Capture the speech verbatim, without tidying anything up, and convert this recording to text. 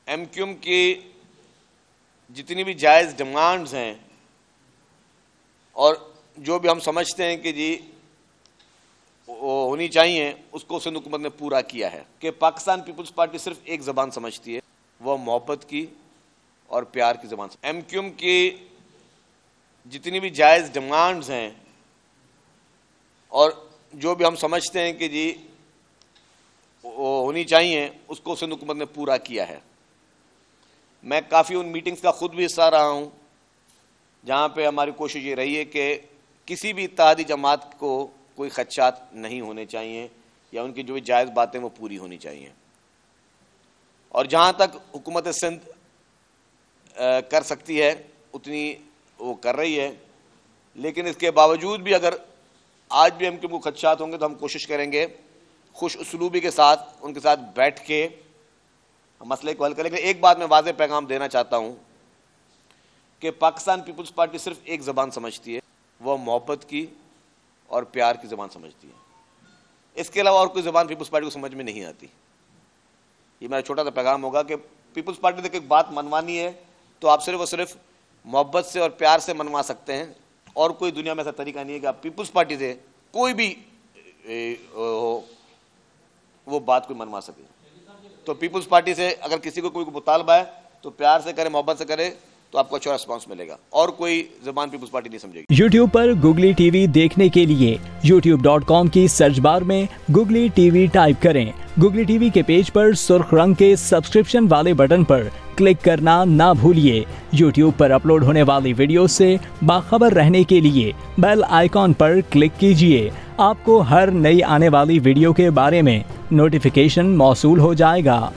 MQM की जितनी भी जायज़ डिमांड्स हैं और जो भी हम समझते हैं कि जी वो होनी चाहिए, उसको सिंध हुकूमत ने पूरा किया है कि पाकिस्तान पीपल्स पार्टी सिर्फ एक ज़बान समझती है, वह मोहब्बत की और प्यार की ज़बान। एमक्यूएम की जितनी भी जायज़ डिमांड्स हैं और जो भी हम समझते हैं कि जी वो होनी चाहिए, उसको सिंध हुकूमत ने पूरा किया है। मैं काफ़ी उन मीटिंग्स का ख़ुद भी हिस्सा रहा हूँ जहाँ पे हमारी कोशिश ये रही है कि किसी भी इत्तेहादी जमात को कोई खदशात नहीं होने चाहिए या उनकी जो भी जायज़ बातें वो पूरी होनी चाहिए। और जहाँ तक हुकूमत सिंध कर सकती है उतनी वो कर रही है, लेकिन इसके बावजूद भी अगर आज भी हम को खदशात होंगे तो हम कोशिश करेंगे खुश उसलूबी के साथ उनके साथ बैठ के मसले को हल करेंगे। एक बात मैं वाज़ेह पैगाम देना चाहता हूँ कि पाकिस्तान पीपल्स पार्टी सिर्फ एक ज़बान समझती है, वह मोहब्बत की और प्यार की ज़बान समझती है। इसके अलावा और कोई ज़बान पीपल्स पार्टी को समझ में नहीं आती। ये मेरा छोटा सा पैगाम होगा कि पीपल्स पार्टी से एक बात मनवानी है तो आप सिर्फ और सिर्फ मोहब्बत से और प्यार से मनवा सकते हैं, और कोई दुनिया में ऐसा तरीका नहीं है कि आप पीपल्स पार्टी से कोई भी हो वो बात कोई मनवा सके। तो पीपल्स पार्टी से अगर किसी को कोई मुतालबा है तो प्यार से करे, मोहब्बत से करे, तो आपको अच्छा रिस्पांस मिलेगा, और कोई ज़बान पीपल्स पार्टी नहीं समझेगी। यूट्यूब पर गुगली टीवी देखने के लिए यूट्यूब डॉट कॉम की सर्च बार में गुगली टीवी टाइप करें। गुगली टीवी के पेज पर सुर्ख रंग के सब्सक्रिप्शन वाले बटन पर क्लिक करना ना भूलिए। यूट्यूब पर अपलोड होने वाली वीडियो से बाखबर रहने के लिए बेल आइकॉन पर क्लिक कीजिए। आपको हर नई आने वाली वीडियो के बारे में नोटिफिकेशन मौसूल हो जाएगा।